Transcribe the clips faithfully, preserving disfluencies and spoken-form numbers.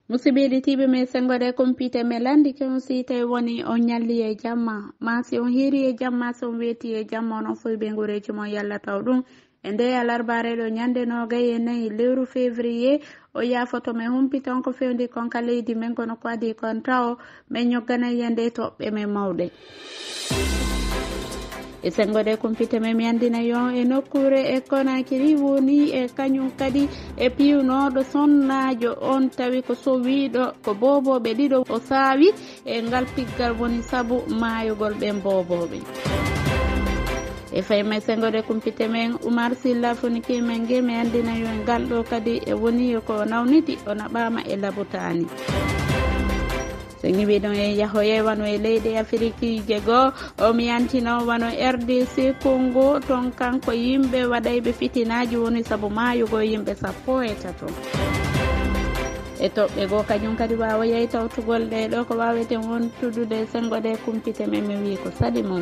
Musibiɗi tiɓe me sengode compite me landi ke on si tawi woni on ñalli e jamma ma si on hiiri e jamma so on weeti e jamma onon fof ɓe guureji mon yalla taw ɗum e nde alarbare ɗo ñande nogay e nayyi lewru février o yafoto men humpiton ko fewndi konka leydi men kono ko adi kon taw men ñoggana yande toɓɓe men mawɗe e sengode kumpite men mi andina yon e nokkure e Konakiri woni e kañum kadi e piwnoɗo sonnajo on tawi ko sowiɗo ko boboɓe ɗiɗo o saawi e ngal piggal woni saabu mayugol ɓen boboɓe e fayma sengode kumpite men Oumar Silla foniki men ge mi andina yon ngal ɗo kadi e woni ko nawniti o naɓama e labotani so ñiwi ɗon e yahoye wano e leydi Afrique jego o mi yantino wano R D C Congo ton kanko yimɓe waɗayɓe fitinaji woni saabu mayugo yimɓe sappo e tato e toɓɓe goo kañum kadi wawa yeey tawtugol ɗe ɗo ko waweten wontudude sengode kumpite men mi wi ko saɗi mum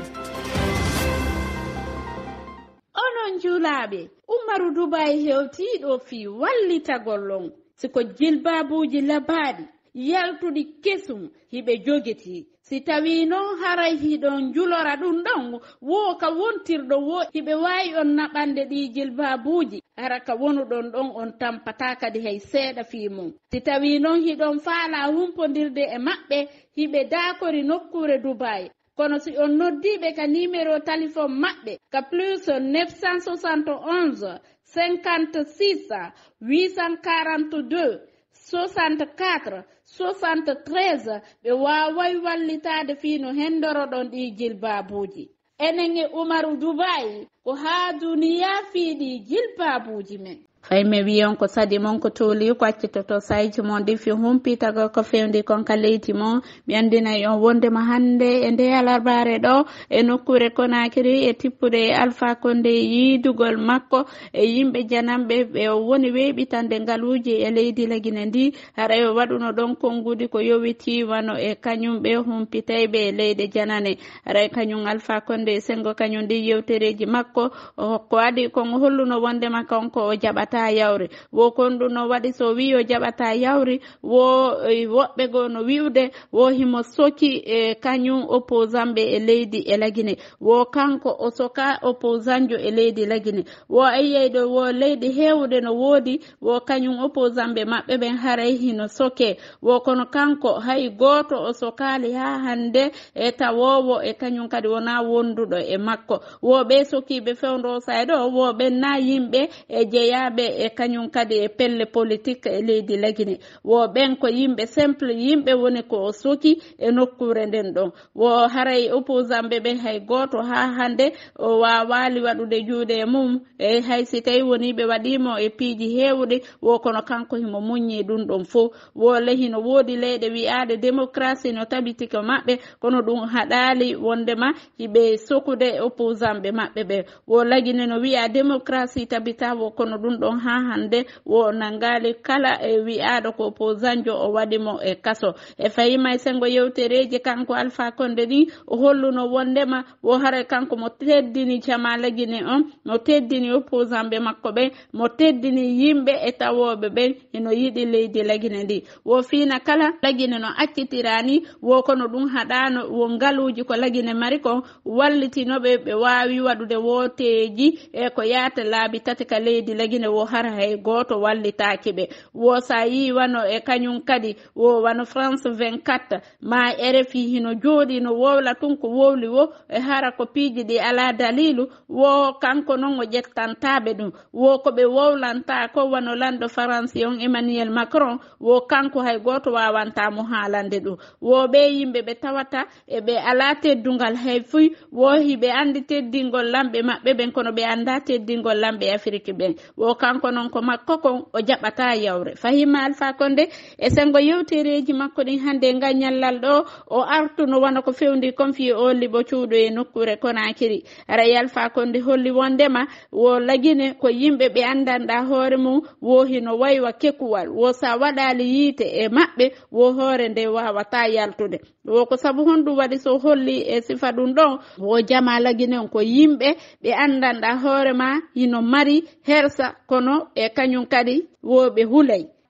onon juulaɓe Umaru Dubai hewtiɗo fi wallitagollon siko jilbabuji labaɗi yaltuɗi kesum hiɓe jogiti si tawi noon haray hiɗon julora ɗum ɗon wo ka wontirɗo wo hiɓe wawi on naɓande ɗi jilbabuji hara ka wonuɗon ɗon on tampata kadi hay seeɗa fi mum si tawi noon hiɗon faala humpodirde e maɓɓe hiɓe dakori nokkure Dubai kono si on noddiɓe ka numéro téléphone maɓɓe ka plus neuf cent soixante et onze cinquante-six huit cent quarante-deux soixante-quatre soixante-treize ɓe waway wallitade fino hendoroɗon ɗi jilbabuji enen e Umaru Dubai ko ha duniya fiiɗi jilbabuji men fayme wiyon ko sadi mon ko tooli ko accitoto sayji mon ɗi fi humpitago ko fewndi konka leydi mon mi andina yon wondema hande e nde alarbare ɗo e nokkure Konakiri e tippude e Alpha Condé yiidugol makko e yimɓe janamɓe ɓe woni weeɓitande ngaluji e leydi Lagine ndi hara e waɗuno ɗon konngudi ko yowiti wano e kañum ɓe humpitayɓe e leydi janane hara e kañum Alpha Condé sengo kañum ndi yewtereji makko ko adi kon holluno wondema konko o jaɓata yawri wo kondu no waɗi so wi o jaɓata yawri wo woɓɓe go no wiwde wo himo soki e kañum opposant ɓe e leydi e Lagine wo kanko o soka opposant jo e leydi Lagine wo ayiyeyɗo wo leydi hewde no woodi wo kañum opposant ɓe maɓɓe ɓen haray hino soke wo kono kanko hay goto o sokali ha hande e tawowo e kañum kadi wona wonduɗo e makko wo ɓe sokiɓe fewndo sayɗo wo ɓen na yimɓe e jeeyaɓe e kañum kadi e pelle politique e leydi Lagine wo ɓen ko yimɓe simple yimɓe woni ko o soki e nokkure nden ɗon wo haray opposant ɓe ɓen hay goto ha hande o wawali waɗude juuɗe e mum e hay si tawi woni ɓe waɗimo e piiji hewɗi wo kono kanko himo muññi ɗum ɗon fof wo lehi no woodi leyɗe wi'ade démocratie no tabitiko maɓɓe kono ɗum haɗali wondema hiɓe sokude opposant ɓe maɓɓe ɓe wo Lagine no wi'a démocratie tabita wo kono ɗum ɗon ha hande wo nangali kala e wi'aɗo ko opposant jo o waɗimo e kaso e fayima e sengo yewtereji kanko Alpha Condé ni o holluno wondema wo haray kanko mo teddini jama Lagine on mo teddini opposant ɓe makko ɓen mo teddini yimɓe e tawoɓe ɓen eno yiɗi leydi Lagine ndi wo fiina kala Lagine no accitirani wo kono ɗum haɗano wo ngaluji ko Lagine mari kon wallitinoɓe ɓe wawi waɗude woteji e ko yata laabi tati ka leydi Lagine wo hara hay goto wallitaki ɓe wo sa yi wano e kañum kadi wo wano France vingt-quatre ma R F I hino jooɗi no wowla tun ko wowli wo e hara ko piiji ɗi ala dalilu wo kanko noon o ƴettantaɓe ɗum wo koɓe wowlanta ko wano lanɗo France on Emmanuel Macron wo kanko hay goto wawantamo haalande ɗum wo ɓe yimɓe ɓe tawata eɓe ala teddungal hay fuy wo hiɓe andi teddingol lamɓe maɓɓe ɓen kono ɓe anda teddingol lamɓe Afrique ɓen wo kanko noon ko makko kon o jaɓata yawre fahima Alpha Condé e sengo yewtereji makko ɗin hande nga ñallal ɗo o artuno wona ko fewndi confié o liɓo cuuɗo e nokkure Konakiri ara Alpha Condé holli wondema wo Lagine ko yimɓe ɓe andanɗa hoore mum wo hino waywa kekuwal wo sa waɗali yiite e maɓɓe wo hoore nde wawata yaltude wo ko saabu honɗum waɗi so holli e sifa ɗum ɗon wo jama Lagine on ko yimɓe ɓe andanɗa hoore ma hino mari hersa kono e kañum kadi wo ɓe hulay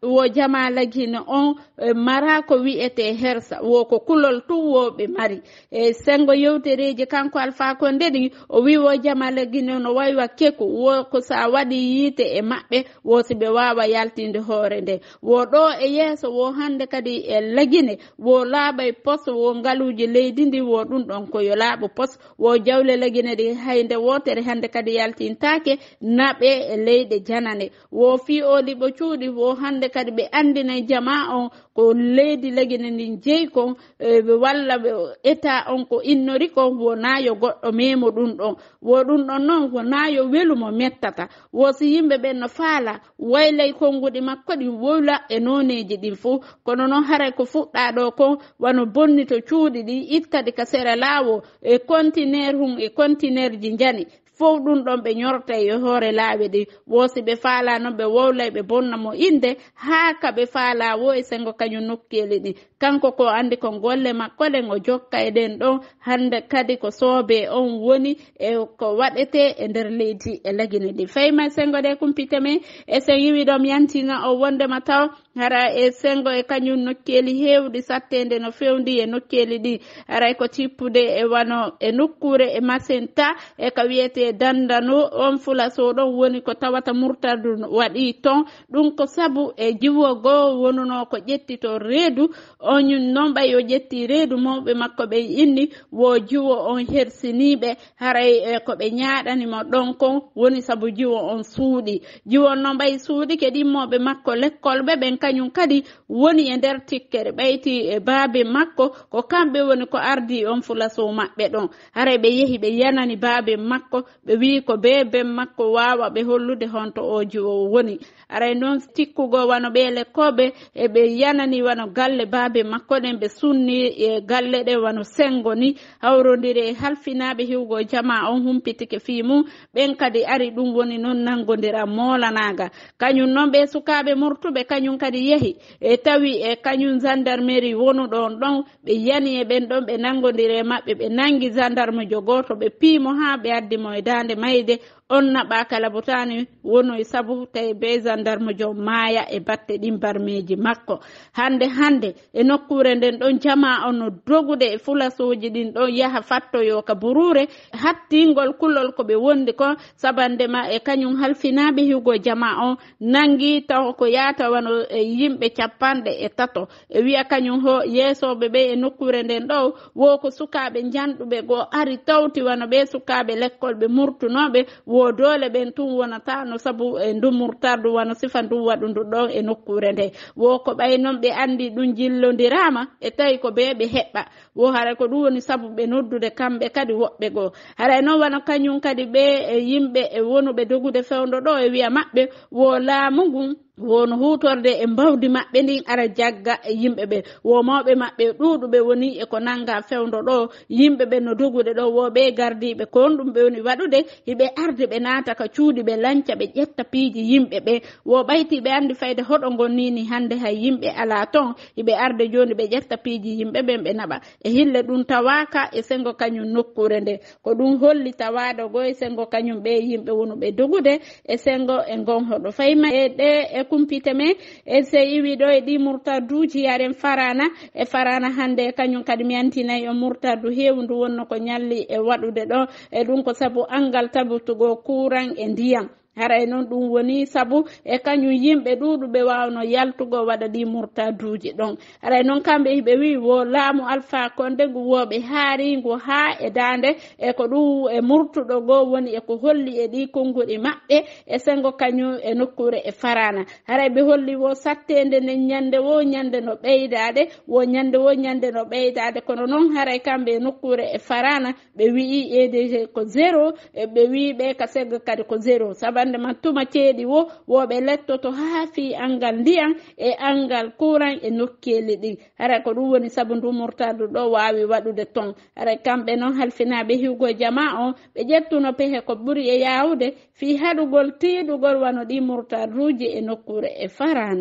wo jama lagine on e, mara ko wi'ete hersa wo ko kulol tuwoɓe mari e sengo yewtereji kanko Alpha Condé ɗi o wi wo jama lagine no waywa keku wo ko sa waɗi yiite e maɓɓe wo siɓe wawa yaltinde hoore nde wo ɗo e yeeso wo hande kadi e lagine wo laaɓa e poste wo ngaluji leydi ndi wo ɗum ɗon koyo laaɓa poste wo jawle lagine ɗi hayde wotere hande kadi yaltintake naɓe e leyɗe janane wo fi o liɓo cuuɗi wo hande kadi ɓe andina jama on ko leydi lagine ndin jeeyi kon e, walla ɓe état on ko innori kon wo nayo goɗɗo memo ɗum ɗon wo ɗum ɗon noon ko nayo welumo mettata wo si yimɓe ɓen no faala waylay konguɗi makko ɗi woyla e noneji ɗin fo kono noon haray ko fuɗɗa ɗo kon wano bonni to cuuɗi ɗi ittadi ka sera laawo e contenaire hum e contenaire ji jani fof ɗum ɗon ɓe ñorta e hoore laawi ɗi wosi ɓe faala noon ɓe wowlay ɓe bonna mo inde haa ka ɓe faala wo e sengo kañum nokkeli ɗi kanko ko andi ko golle makko ɗen o jokka e ɗen ɗon hande kadi ko soobe on woni e ko waɗete e nder leydi e lagine ɗi fayma sengo ɗe kumpite men e sen yiwi ɗom yantina o wondema taw hara e sengo e kañum nokkeli heewɗi sattende no fewndi e nokkeli ɗi haray ko tippude e wano e nokkure e masenta e ka wiyete dandano on fulaso ɗon woni ko tawata murtadu waɗi ton ɗum ko sabu e jiwo goo wonuno ko ƴetti to reedu on noon ɓay o ƴetti reedu mawɓe makko ɓe inni wo jiwo on hersiniɓe haray e ko ɓe ñaaɗanimo ɗon kon woni sabu jiwo on suuɗi jiwo noon ɓay suuɗi keɗimmoɓe makko lekkolɓe ɓen kañum kadi woni e nder tikkere ɓayti e baabe makko ko kamɓe woni ko ardi on fulaso maɓɓe ɗon haray ɓe yehi ɓe yanani baabe makko ɓe wi ko bebe makko wawa ɓe hollude honto o jiwo woni aray noon tikkugo wano ɓe lekkoɓe e ɓe yanani wano galle baabe makko ɗen ɓe sunni e galle ɗe wano sengo ni hawrodiri e halfinaɓe hiwgo jama on humpitike fi mum ɓen kadi ari ɗum woni noon nangodira molanaga kañum noon ɓe sukaɓe murtuɓe kañum kadi yehi e tawi e kañum gendarmerie wonu ɗon ɗon ɓe yani e ɓen ɗon ɓe nangodiri e maɓɓe ɓe nangi gendarme jogoto ɓe piimo ha ɓe addimo e dande mayde on naɓa kala botani wono e sabu tawi be gendarme jo maaya e batte ɗin barmeji makko hande hande e nokkure nden ɗon jama on no dogude e fulasoji ɗin ɗon yaha fattoyo ka burure hattingol kullol ko ɓe wondi ko sabandema e kañum halfinaɓe hiugo jama on nangi taw ko yaata wano e yimɓe capanɗe e tato e wiya kañum ho yeesoɓe ɓe e nokkure nden ɗo wo ko sukaɓe janɗuɓe go ari tawti wano ɓe sukaɓe l'école ɓe murtunoɓe wo dole ɓen tun wonata no sabu e ndum murtardu wano sifa ndum waɗu ndu ɗon e nokkure nde wo ko ɓay noon ɓe andi ɗum jillodirama e tawi ko ɓe ɓe heɓɓa wo haray ko ɗum woni sabu ɓe noddude kamɓe kadi woɓɓe goo haray noon wano kañum kadi ɓe e yimɓe e wonuɓe dogude fewndo ɗo e wiya maɓɓe wo laamu ngun wono hutorde e mbawdi maɓɓe ndin ara jagga e yimɓe ɓe wo mawɓe maɓɓe ɗuɗuɓe woni e ko nanga fewndo ɗo yimɓe ɓe no dogude ɗo wo ɓe gardiɓe ko on ɗum ɓe woni waɗude hiɓe arde ɓe naata ka cuuɗi ɓe lanca ɓe ƴetta piiji yimɓe ɓe wo ɓayti ɓe andi fayde hoɗo gonnini hande hay yimɓe ala ton hiɓe arde joni ɓe ƴetta piiji yimɓe ɓen ɓe naɓa e hille ɗum tawaka e sengo kañum nokkure nde ko ɗum holli tawaɗo go e sengo kañum ɓe yimɓe wonuɓe dogude e sengo e gon hoɗo fayma e ɗe e kumpite men e se iwi ɗo e ɗi murtaduji yaren farana e farana hande kañum kadi mi antinayi o murtadu hewndu wonno ko ñalli e waɗude ɗo e ɗum ko sabu angal tabutugo courant e ndiyam haray noon ɗum woni sabu e kañum yimɓe ɗuɗuɓe wawno yaltugo waɗa ɗi murtaduji ɗon haray noon kamɓe hiɓe wi wo laamu Alpha Condé ngu woɓe haarigu ha e dande e ko ɗum e murtuɗo go woni e ko holli e ɗi konguɗi maɓɓe e sengo kañum e nokkure e farana haray ɓe holli wo sattede nden ñande wo ñande no ɓeydade wo ñande wo ñande no ɓeydade kono noon haray kamɓe e nokkure e farana ɓe wii E D G ko zéro e ɓe wi ɓe ka seggo kadi ko zéro saba ande man tuma ceeɗi wo woɓe lettoto haa fi angal ndiyam e angal courant e nokkeli ɗi haray ko ɗum woni sabu ndu murtadu ɗo wawi waɗude ton haray kamɓe noon halfinaɓe hiwgo jama on ɓe ƴettuno pehe ko ɓuuri e yawude fi haɗugol tiiɗugol wano ɗi murtaduji e nokkure e farana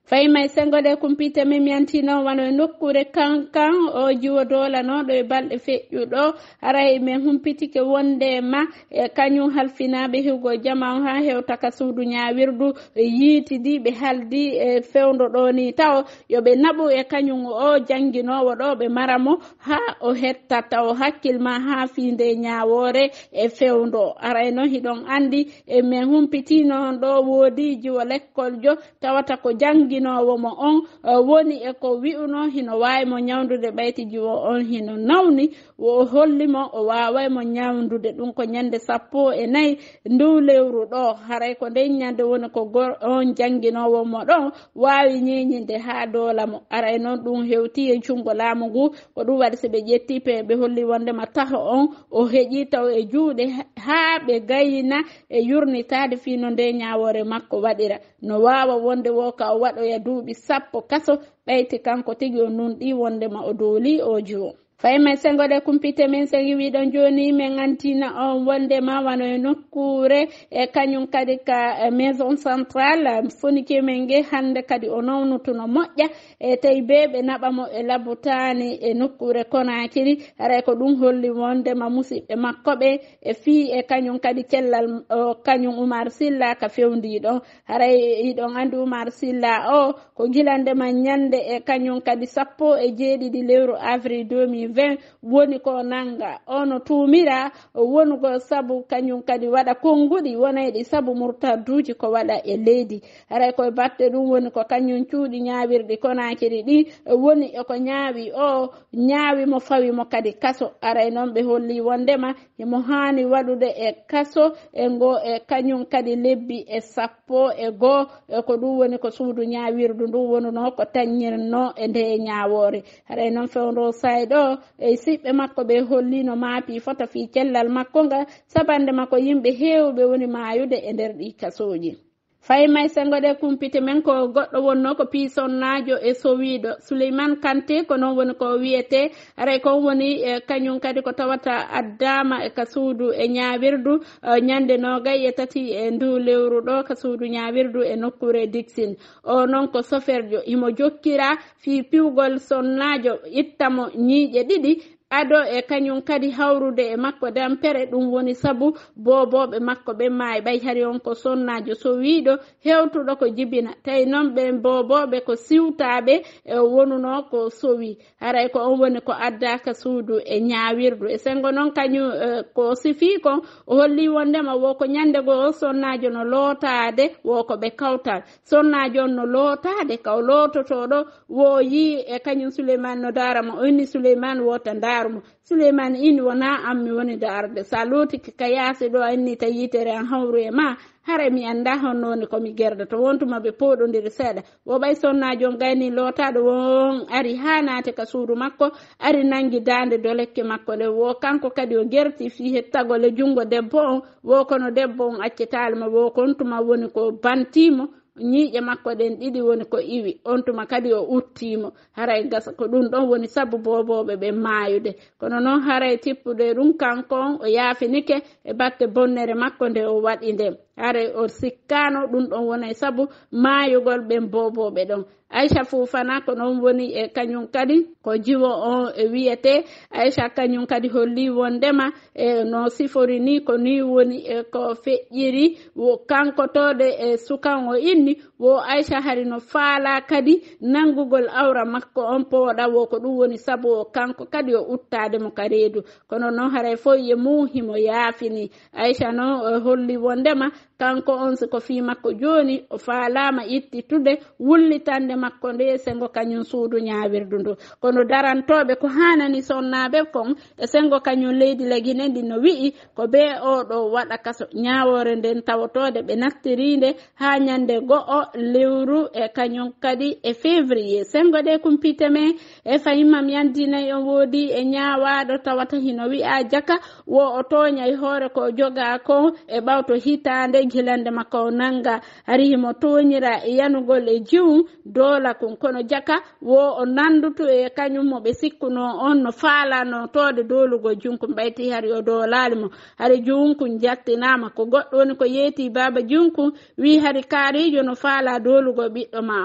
Faymay sengode kumpite memyantino wano nokkure kankan o jiwo dola no do e balde feƴƴuɗo aray men humpitike wonde ma e kañum halfinaɓe hugo jama ha hewta ka suudu ñawirdu yiitidi ɓe haldi e fewdo ɗo ni taw yoɓe naɓu e kañum o jangguinowo ɗo ɓe maramo ha o hettata o hakkilma ha finde ñawore e fewdo aray no hiɗon andi e men humpitino ɗo woodi jiwo lekkol jo tawata ko janggi nowo mo on uh, woni e ko wi'uno hino wawi mo ñawdude ɓayti jiwo on hino nawni o hollimo o waway mo ñawdude ɗum ko ñande sappo e nayyi ndu lewru ɗo haray ko nden ñande woni ko gor on jangguinowo mo ɗon wawi ñeñinde ha dola mo aray noon ɗum hewti e jungo laamu ngu ko ɗum waɗi so ɓe ƴetti pe ɓe holli wondema taho on o heeƴi taw e juuɗe ha ɓe gayna e yurnitade fino nde ñawore makko waɗira no wawa wonde wo ka o waɗoya duuɓi sappo kaso ɓayti kanko tigi o nunɗi wondema o dooli o jiwo Faymay sengode kumpite men sengi wiɗon joni men antina on wondema wano e nokkure e kañum kadi ka maison centrale fonike men ge hande kadi o nawnutuno moƴƴa e tawi be ɓe naɓamo e labutani e nokkure Konakiri haray ko ɗum holli wondema musidɓe makkoɓe e fi e kañum kadi cellal o kañum Oumar Silla ka fewdiɗon haray iɗon andi Oumar Silla o ko gilandema ñande e kañum kadi sappo e jeeɗiɗi lewru avril deux mille vingt woni ko nanga ono tumira wonugo sabu kañum kadi waɗa konguɗi wonayɗi sabu murtaduji ko waɗa e leydi haray koye batte ɗum woni ko kañum cuuɗi ñawirɗi Konakiri ɗi woni eko ñaawi o ñaawi mo fawi mo kadi kaso aray noon ɓe holli wondema imo hani waɗude e kaso e ngo e kañum kadi lebbi e sappo e goo e ko ɗum woni ko suudu ñawirdu ndu wonuno ko tañirno e nde ñawore haray noon fewndo sayɗo e siɓɓe makko ɓe hollino maapi fota fi cellal makko nga sabande makko yimɓe heewɓe woni mayude e nder ɗi kasoji Faymay sengode kumpite men ko goɗɗo wonno ko pisonnajo e sowiɗo Souleymane Kanté ko noon woni ko wiyete aray kon woni e kañum kadi ko tawata addama e ka suudu e ñawirdu uh, ñande nogay e tati e ndu lewru ɗo ka suudu ñawirdu e nokkure Dixine o noon ko soferjo imo jokkira fi piwgol sonnajo ittamo ñiiƴe ɗiɗi ado e kañum kadi hawrude e makko dampere ɗum woni sabu boboɓe makko ɓe maayi ɓay hari on ko sonnajo sowiɗo hewtuɗo ko jibina tawi noon ɓe boboɓe ko siwtaɓe e wonuno ko sowi haray ko on woni ko addaka suudu e ñawirdu e sengo noon kañum uh, ko sifi kon o holli wondema wo ko ñande go sonnajo no lootade wo ko ɓe kawtal sonnajo on no lootade kaw loototoɗo wo yi e kañum Souleymane no darama o inni Souleymane wota nda Souleymane inni wona ammi woni darde sa lootiki ka yaasi ɗo anni ta yitere an hawru e ma hara mi anda honnoni komi gerda to wontuma ɓe poɗodiri seeɗa wo ɓay sonnajo gayni lootaɗo won ari ha naate ka suudu makko ari nangi dande dolekke makko nde wo kanko kadi o gerti fi hettagole jungo debbo on wo kono debbo on accitalima wo kontuma woni ko bantimo ñiiƴe makko ɗen ɗiɗi woni ko iwi on tuma kadi o uttimo haray gasa ko ɗum ɗon woni sabu boboɓe ɓe maayude kono noon haray tippude ɗum kankon o yaafinike e batte bonnere makko nde o waɗi nde haray o sikkano ɗum ɗon wonay sabu maayugol ɓen boboɓe ɗon Aisha Fofana ko noon woni e kañum kadi ko jiwo on e wiyete Aisha kañum kadi holli wondema e no sifori ni ko ni woni e ko feƴƴiri wo kankotode e sukan o inni wo Aisha hari no faala kadi nangugol awra makko on pooɗa wo ko ɗum woni sabu o kanko kadi o uttade mo ka reedu kono noon haray fo ye muhimo yaafini Aisha noon holli wondema kanko on siko fi makko joni o faalama ittitude wullitande makko nde sengo kañum suudu ñawirdu ndu kono darantoɓe ko hanani sonnaɓe kon e sengo kañum leydi Laguine ndi no wi'i ko be oɗo waɗa kaso ñawore nden tawotode ɓe naftirinde ha ñande go'o lewru e kañum kadi e février sengo ɗe kumpite men e fahimam yandinayi on woodi e ñawaɗo tawata hino wi'a jaka wo o toñay hoore ko joga kon e ɓawto hitande gilande makko o nanga hari himo toñira e yanugol e jiwum dola kon kono jaka wo o nanduto e kañum mo ɓe sikkuno on no faalano tode dolugo junkum ɓayti hari o dolalimo hari junkum jattinama ko goɗɗo woni ko yeeti baba junkum wi hari kaarijo no faala dolugo ɓiɗɗo ma on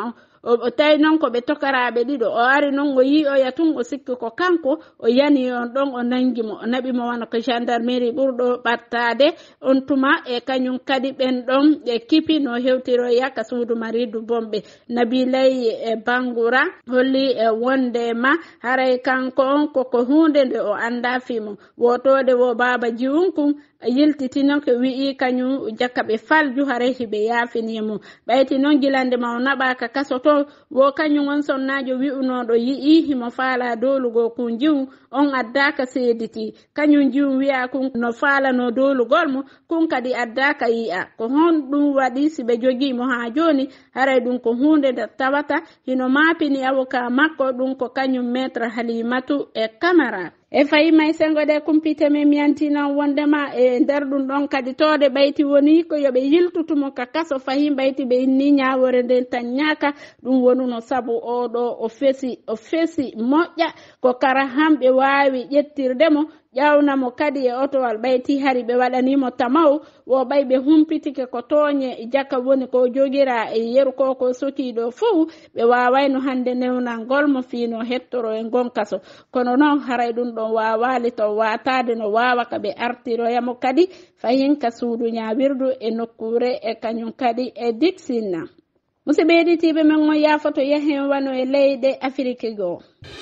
o tawi noon ko ɓe tokaraɓe ɗiɗo o ari noon o yi o yatun o sikki ko kanko o yani on ɗon o nangimo o naɓimo wona ko gendarmerie ɓurɗo ɓattade on tuma e kañum kadi ɓen ɗon e kipi no hewtiro yaka suudu maridu bomɓe Nabilay e Bangoura holli e wondema haray kanko on koko hunde nde o anda fimo wotode wo baba jiwunkun yiltiti noon ko wi'i kañum jakkaɓe falju haray hiɓe yafinimo ɓayti noon gilande ma o naɓaka kaso to wo kañum on sonnajo wi'unoɗo yi'i himo faala dolugo kun jiwu on addaka seediti kañum jiwu wi'a kun no faalano dolugol mo kun kadi addaka yi'a ko hon ɗum waɗi siɓe jogimo ha joni haray ɗum ko hunde nde tawata hino mapini avocat makko ɗum ko kañum maître Halimatu e Camara e fayi may sengo de kumpite men miyantinon wondema e nder ɗum ɗon kadi tode ɓayti woni ko yoɓe yiltutumo ka kaso fayi ɓayti ɓe inni ñawore nden tan ñaaka ɗum wonuno saabu oɗo o fesi o fesi moƴƴa ko kara hamɓe wawi ƴettirdemo ƴawnamo kadi e otowal ɓayti hari ɓe waɗanimo tamaw wo ɓay ɓe humpitike ko toñe jakka woni ko jogira e yeru ko ko sokiɗo fof ɓe wawayno hande newnalngol mo fino hettoro e gon kaso kono noon haray ɗum ɗon wawali to watade no wawa ka ɓe artiroyamo kadi fayin ka suudu ñawirdu e nokkure e kañum kadi e diksinna musidɓe heɗitiɓe men on yafoto yahen wano e leyɗe Afrique goo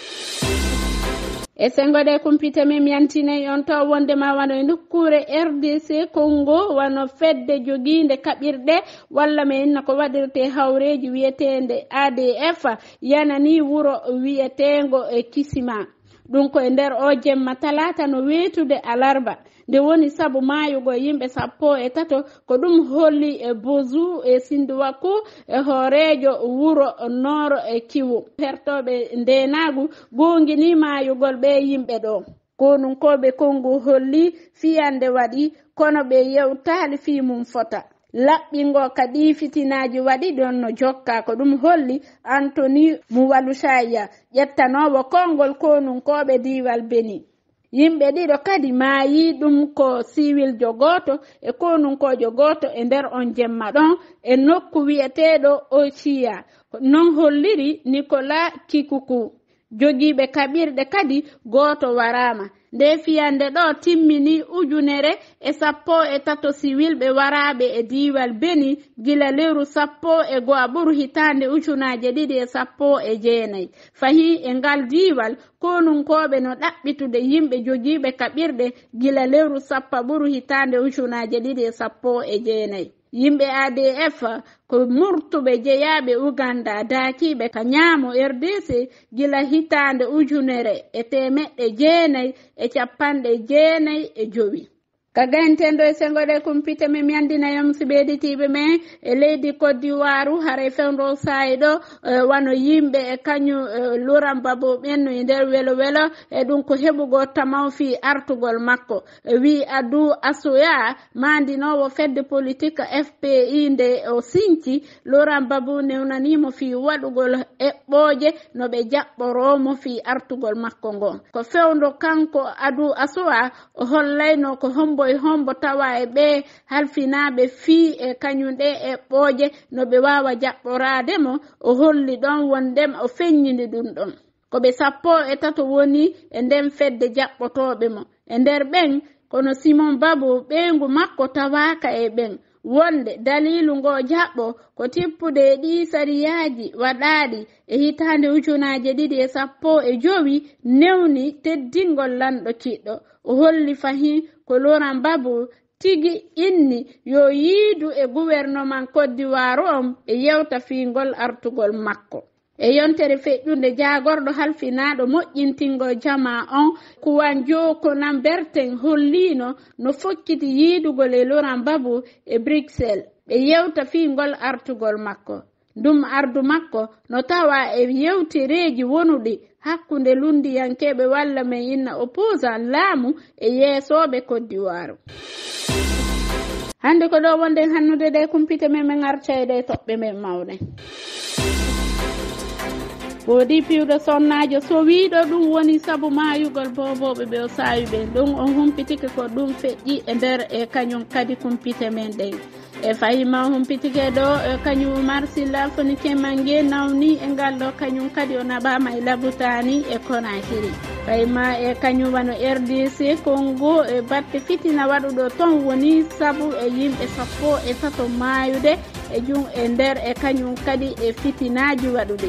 e sengode kumpite men yantine on taw wondema wano e nokkure R D C Congo wano fedde joginde kaɓirɗe walla me inna ko waɗirte hawreji wiyetende A D F yanani wuro wiyetengo e Kisima ɗum ko e nder o jemma talata no wetude alarba nde woni sabu mayugo yimɓe sappo e tato ko ɗum holli e Bozu e Sinduwaku e hoorejo wuro Nord e Kiwu hertoɓe ndenagu gongini mayugol ɓe yimɓe ɗo konunkoɓe Kongo holli fiyande waɗi kono ɓe yewtali fi mum fota laɓɓingo kadi fitinaji waɗi ɗon no jokka ko ɗum holli Anthony Muwalusaya ƴettanowo kongol konunkoɓe diwal Beni yimɓe ɗiɗo kadi maayi ɗum ko siwil jogoto e konunkojo goto e nder on jemma ɗon e nokku wiyeteɗo Ochiya non holliri Nicolas Kikuku jogiiɓe kaɓirɗe kadi goto warama nde fiyande ɗo timmini ujunere e sappo e tato siwilɓe waraɓe e diwal Beni gila lewru sappo e go'a ɓuru hitande ujunaje ɗiɗi e sappo e jeenayi fahi e ngal diwal konunkoɓe no ɗaɓɓitude yimɓe jogiiɓe kaɓirɗe gila lewru sappo ɓuru hitande ujunaje ɗiɗi e sappo e jeenayi yimɓe A D F ko murtuɓe jeyaɓe Uganda daakiɓe ka ñaamo R D C gila hitande ujunere e temeɗɗe jeenayi e capanɗe jeenayi e jowi ka gayntendo e sengode kumpite men yandinayom si ɓeɗitiɓe men e leydi Côte d'Ivoire haray fewndo saayi ɗo wano yimɓe e kañum Laurent Gbagbo ɓenno e nder welo welo e ɗum ko heɓugo tamaw fi artugol makko wi Adou Assoya mandinowo fedde politique F P I nde o sinci Laurent Gbagbo newnanimo fi waɗugol eɓɓoje no ɓe jaɓɓoromo fi artugol makko ngon ko fewndo kanko Adou Assoya o hollayno ko hombo e hombo tawa e ɓe halfinaɓe fi e kañum ɗe e ɓooje no ɓe wawa jaɓɓorade mo o holli ɗon wondem o feññini ɗum ɗon ko ɓe sappo e tato woni e nden fedde jaɓɓotoɓe mo e nder ɓen kono Simon Babou ɓeengu makko tawaka e ɓen wonde dalilu ngo jaɓɓo ko tippude e ɗi sariyaji waɗaɗi e hitande ujunaje ɗiɗi e sappo e jowi newni teddingol lanɗo kiɗɗo o holli fahin ko Laurent Gbagbo tigi inni yo yiidu e gouvernement Côte d'Ivoire on e yewta fingol artugol makko e yontere feƴƴunde jagorɗo halfinaɗo moƴƴintingo jama on kuwan joko nan berten hollino no fokkiti yiidugol e Laurent Gbagbo e Bruxelles ɓe yewta fingol artugol makko ɗum ardu makko no tawa e yewtereji wonuɗi hakkunde lundiyankeɓe walla men inna opposant laamu e yeesoɓe Côte d'Ivoire hande ko ɗo wonde hannude ɗe kumpite men men arcayde e toɓɓe men mawne woodi piwɗo sonnajo so wiɗo ɗum woni saabu mayugol boboɓe ɓe o sawi ɓe ɗum on humpitike ko ɗum feƴƴi e nder e kañum kadi kumpite men ɗen e fayima humpitigueɗo kañum Oumar Sylla foni kemangue nawni e ngal ɗo kañum kadi o naɓama e labutani e Conakry fayima e kañum wano R D C Congo e batte fitina waɗuɗo ton woni saabu e yimɓe sappo e tato mayude e jum e nder e kañum kadi e fitinaji waɗuɗi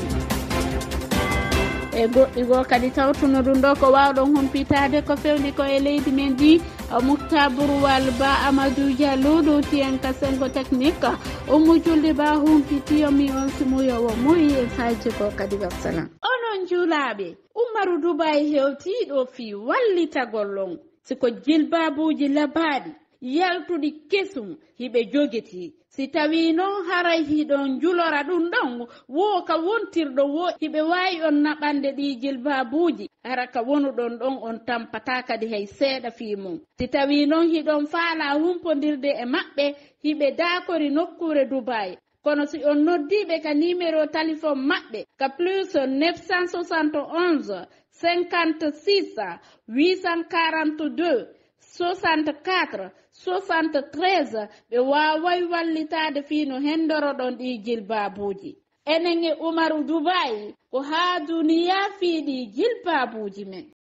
e goɗɗi go kadi tawtuno ɗum ɗo ko wawɗon humpitade ko fewni ko e leydi men ndi Mouctabourwal Ba Amadou Diallo ɗo tiyen ka sengo technique Oumou Julde Ba humpitiyomi on sumuyowo muyi e faji ko kadi wassalam onon juulaɓe Umaru Dubai hewtiɗo fi wallitagollon siko jilbabuji labaɗi yaltuɗi kesum hiɓe jogiti si tawi noon haray hiɗon julora ɗum ɗon wo ka wontirɗo wo hiɓe wawi on naɓande ɗi jilbabuji ara ka wonuɗon ɗon on tampata kadi hay seeɗa fi mum si tawi noon hiɗon faala humpodirde e maɓɓe hiɓe dakori nokkure Dubai kono si on noddiɓe ka numéro téléphone maɓɓe ka plus neuf cent soixante et onze cinquante-six huit cent quarante-deux soixante-quatre soixante-treize ɓe waway wallitade fino hendoroɗon ɗi jilbabuji enen e Umaru Dubai ko ha duniya fiiɗi jilbabuji men.